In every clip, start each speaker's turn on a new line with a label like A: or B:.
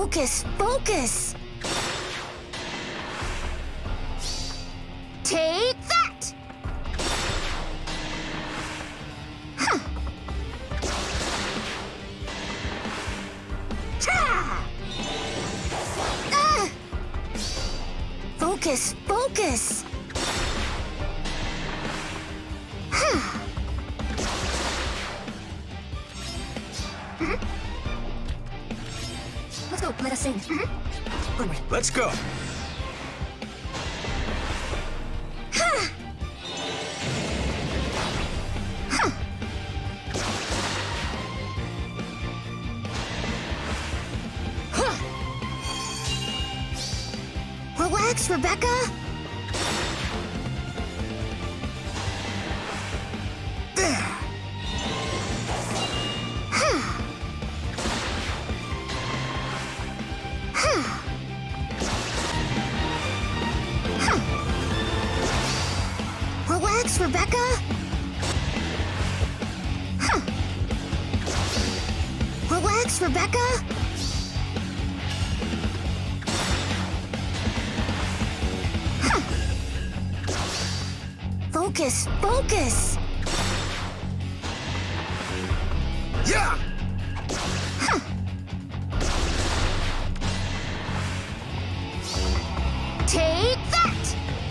A: Focus, focus! Take that! Huh. Cha! Ah! Focus, focus! Huh. Let's go, let us sing. Onward.
B: Let's go.
A: Ha! Huh. Huh. Relax, Rebecca.
B: There.
A: Huh. Huh. Huh. Relax, Rebecca. Huh. Relax, Rebecca. Huh. Focus, focus.
B: Yeah.
A: Huh. Take that!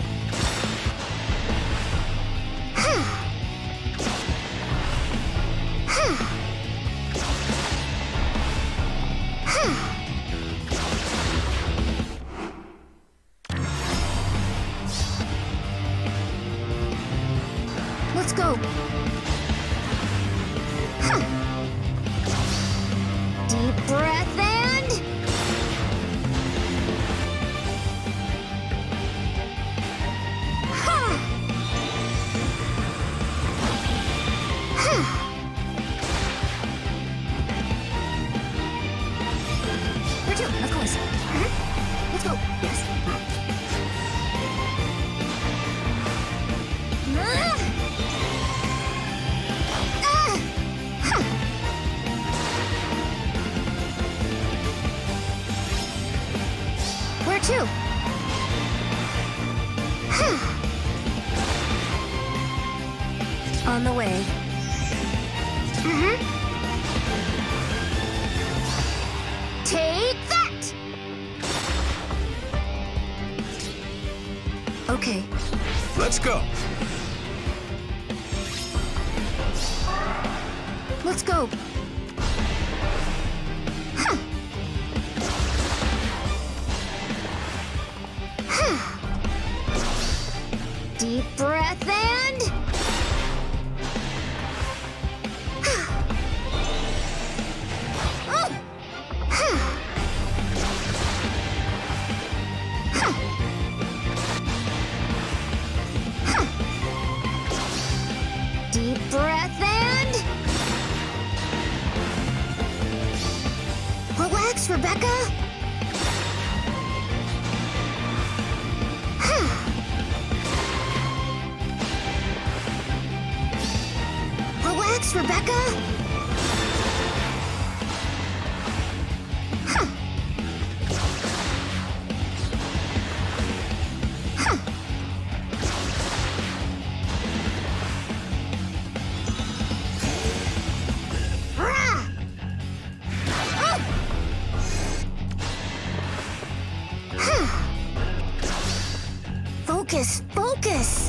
A: Huh. Huh. Huh. Let's go. Huh. Deep breath and... Huh. Huh. Where to? Of course. Let's go. Yes. Huh. Where to? Huh. On the way. Take that! Okay.
B: Let's go.
A: Let's go. Huh. Huh. Deep breath and... Oh. Huh. Huh. Huh. Deep breath and... Relax, Rebecca. Huh. Relax, Rebecca. Huh. Huh. Rah! Oh! Huh. Focus, focus.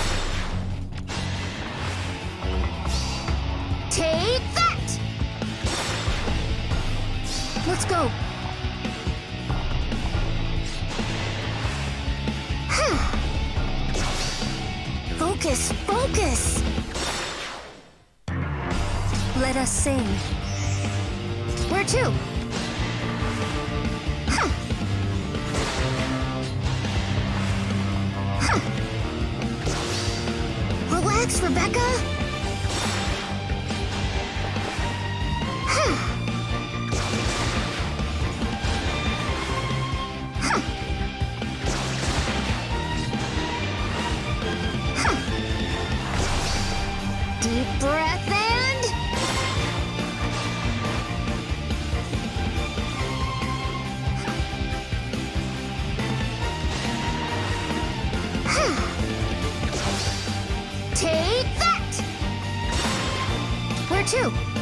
A: Take that! Let's go. Huh. Focus, focus. Let us sing. Where to? Huh. Huh. Relax, Rebecca. Huh. Huh. Huh. Deep breath and... too.